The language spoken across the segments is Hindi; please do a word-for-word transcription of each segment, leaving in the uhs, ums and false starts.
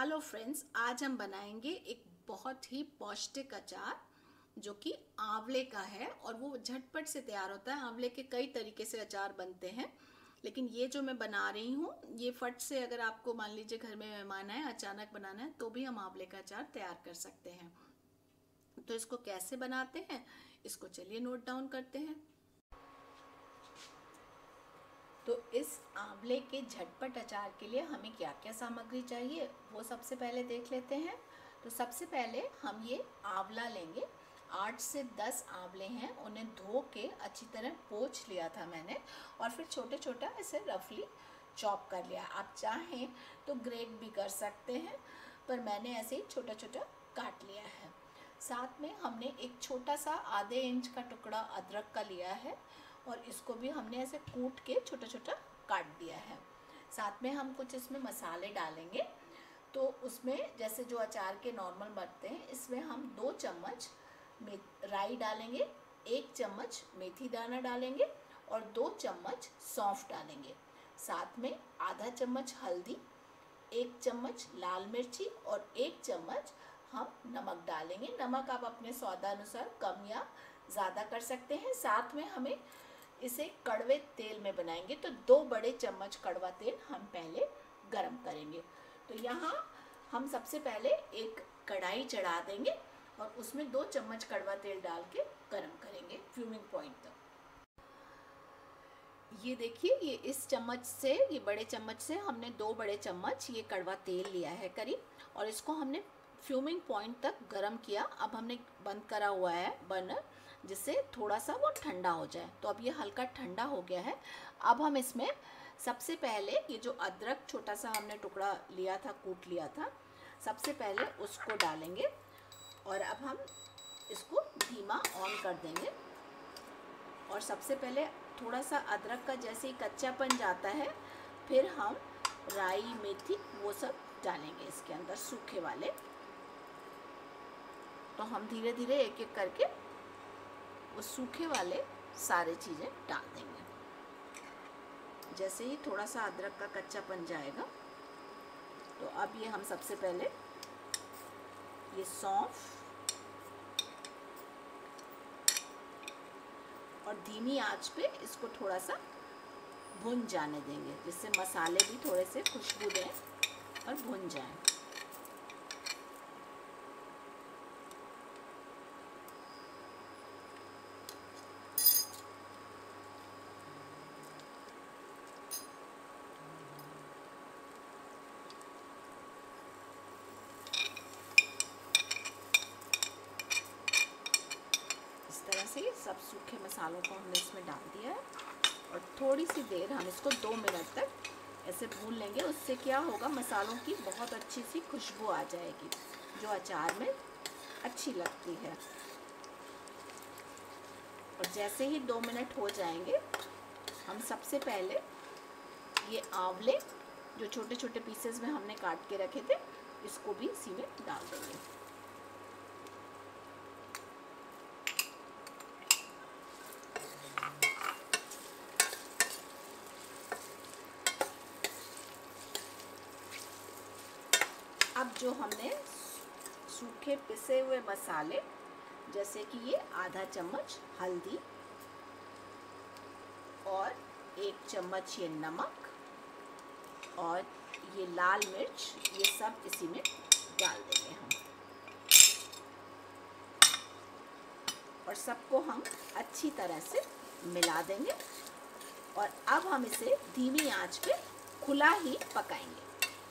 हेलो फ्रेंड्स, आज हम बनाएंगे एक बहुत ही पौष्टिक अचार जो कि आंवले का है और वो झटपट से तैयार होता है। आंवले के कई तरीके से अचार बनते हैं, लेकिन ये जो मैं बना रही हूँ ये फट से, अगर आपको मान लीजिए घर में मेहमान आए, अचानक बनाना है तो भी हम आंवले का अचार तैयार कर सकते हैं। तो इसको कैसे बनाते हैं, इसको चलिए नोट डाउन करते हैं। तो इस आंवले के झटपट अचार के लिए हमें क्या क्या सामग्री चाहिए वो सबसे पहले देख लेते हैं। तो सबसे पहले हम ये आंवला लेंगे। आठ से दस आंवले हैं, उन्हें धो के अच्छी तरह पोंछ लिया था मैंने और फिर छोटे छोटा ऐसे रफली चॉप कर लिया। आप चाहें तो ग्रेट भी कर सकते हैं, पर मैंने ऐसे ही छोटा छोटा काट लिया है। साथ में हमने एक छोटा सा आधे इंच का टुकड़ा अदरक का लिया है और इसको भी हमने ऐसे कूट के छोटा छोटा काट दिया है। साथ में हम कुछ इसमें मसाले डालेंगे। तो उसमें जैसे जो अचार के नॉर्मल बनते हैं, इसमें हम दो चम्मच राई डालेंगे, एक चम्मच मेथी दाना डालेंगे और दो चम्मच सौंफ डालेंगे। साथ में आधा चम्मच हल्दी, एक चम्मच लाल मिर्ची और एक चम्मच हम नमक डालेंगे। नमक आप अपने स्वादानुसार कम या ज़्यादा कर सकते हैं। साथ में हमें इसे कड़वे तेल में बनाएंगे, तो दो बड़े चम्मच कड़वा तेल हम पहले गरम करेंगे। तो यहाँ हम सबसे पहले एक कढ़ाई चढ़ा देंगे और उसमें दो चम्मच कड़वा तेल डाल के गरम करेंगे फ्यूमिंग पॉइंट तक। ये देखिए, ये इस चम्मच से, ये बड़े चम्मच से हमने दो बड़े चम्मच ये कड़वा तेल लिया है करीब, और इसको हमने फ्यूमिंग पॉइंट तक गरम किया। अब हमने बंद करा हुआ है बर्नर, जिससे थोड़ा सा वो ठंडा हो जाए। तो अब ये हल्का ठंडा हो गया है। अब हम इसमें सबसे पहले ये जो अदरक छोटा सा हमने टुकड़ा लिया था, कूट लिया था, सबसे पहले उसको डालेंगे और अब हम इसको धीमा ऑन कर देंगे। और सबसे पहले थोड़ा सा अदरक का जैसे ही कच्चापन जाता है, फिर हम राई मेथी वो सब डालेंगे इसके अंदर, सूखे वाले। तो हम धीरे धीरे एक एक करके वो सूखे वाले सारे चीज़ें डाल देंगे। जैसे ही थोड़ा सा अदरक का कच्चापन जाएगा, तो अब ये हम सबसे पहले ये सौंफ और धीमी आंच पे इसको थोड़ा सा भुन जाने देंगे, जिससे मसाले भी थोड़े से खुशबू दें और भुन जाएं। से सब सूखे मसालों को हमने इसमें डाल दिया है और थोड़ी सी देर हम इसको दो मिनट तक ऐसे भून लेंगे। उससे क्या होगा, मसालों की बहुत अच्छी सी खुशबू आ जाएगी जो अचार में अच्छी लगती है। और जैसे ही दो मिनट हो जाएंगे, हम सबसे पहले ये आंवले जो छोटे छोटे पीसेस में हमने काट के रखे थे, इसको भी इसी में डाल देंगे। अब जो हमने सूखे पिसे हुए मसाले, जैसे कि ये आधा चम्मच हल्दी और एक चम्मच ये नमक और ये लाल मिर्च, ये सब इसी में डाल देंगे हम। और सबको हम अच्छी तरह से मिला देंगे और अब हम इसे धीमी आंच पे खुला ही पकाएंगे।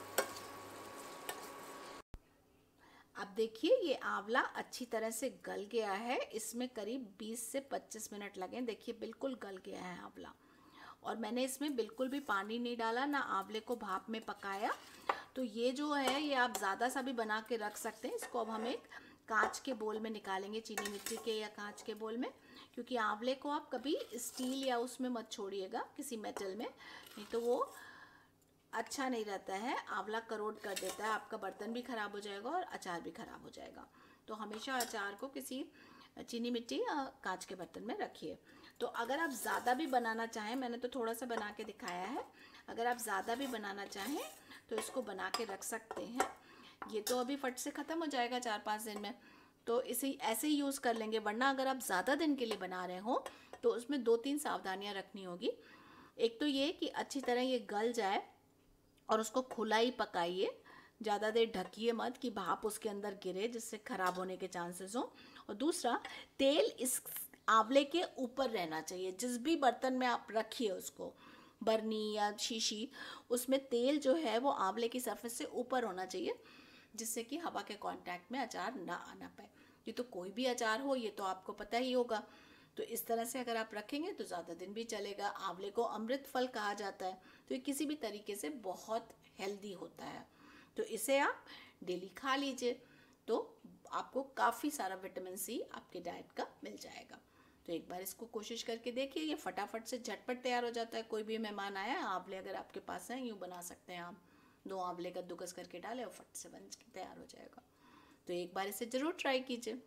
अब देखिए, ये आंवला अच्छी तरह से गल गया है। इसमें करीब बीस से पच्चीस मिनट लगे। देखिए, बिल्कुल गल गया है आंवला। और मैंने इसमें बिल्कुल भी पानी नहीं डाला, ना आंवले को भाप में पकाया। तो ये जो है, ये आप ज़्यादा सा भी बना के रख सकते हैं। इसको अब हम एक कांच के बोल में निकालेंगे, चीनी मिट्टी के या कांच के बोल में, क्योंकि आंवले को आप कभी स्टील या उसमें मत छोड़िएगा, किसी मेटल में, नहीं तो वो अच्छा नहीं रहता है। आंवला करोड़ कर देता है, आपका बर्तन भी ख़राब हो जाएगा और अचार भी ख़राब हो जाएगा। तो हमेशा अचार को किसी चीनी मिट्टी या कांच के बर्तन में रखिए। तो अगर आप ज़्यादा भी बनाना चाहें, मैंने तो थोड़ा सा बना के दिखाया है, अगर आप ज़्यादा भी बनाना चाहें तो इसको बना के रख सकते हैं। ये तो अभी फट से ख़त्म हो जाएगा चार पाँच दिन में, तो इसे ऐसे ही यूज़ कर लेंगे। वरना अगर आप ज़्यादा दिन के लिए बना रहे हो तो उसमें दो तीन सावधानियां रखनी होगी। एक तो ये कि अच्छी तरह ये गल जाए और उसको खुला ही पकाइए, ज़्यादा देर ढकिए मत कि भाप उसके अंदर गिरे जिससे ख़राब होने के चांसेस हो। और दूसरा, तेल इस आंवले के ऊपर रहना चाहिए। जिस भी बर्तन में आप रखिए उसको, बर्नी या शीशी, उसमें तेल जो है वो आंवले की सरफेस से ऊपर होना चाहिए, जिससे कि हवा के कांटेक्ट में अचार ना आना पाए। ये तो कोई भी अचार हो, ये तो आपको पता ही होगा। तो इस तरह से अगर आप रखेंगे तो ज़्यादा दिन भी चलेगा। आंवले को अमृत फल कहा जाता है, तो ये किसी भी तरीके से बहुत हेल्दी होता है। तो इसे आप डेली खा लीजिए तो आपको काफ़ी सारा विटामिन सी आपके डाइट का मिल जाएगा। तो एक बार इसको कोशिश करके देखिए, ये फटाफट से झटपट तैयार हो जाता है। कोई भी मेहमान आया, आंवले अगर आपके पास हैं, यूँ बना सकते हैं आप, दो आंवले कद्दूकस करके डालें और फट से बन के तैयार हो जाएगा। तो एक बार इसे ज़रूर ट्राई कीजिए।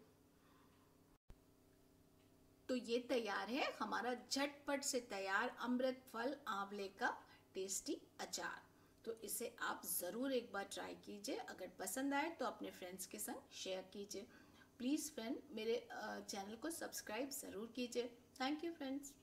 तो ये तैयार है हमारा झटपट से तैयार अमृत फल आंवले का टेस्टी अचार। तो इसे आप ज़रूर एक बार ट्राई कीजिए। अगर पसंद आए तो अपने फ्रेंड्स के संग शेयर कीजिए। प्लीज़ फ्रेंड, मेरे चैनल को सब्सक्राइब ज़रूर कीजिए। Thank you friends.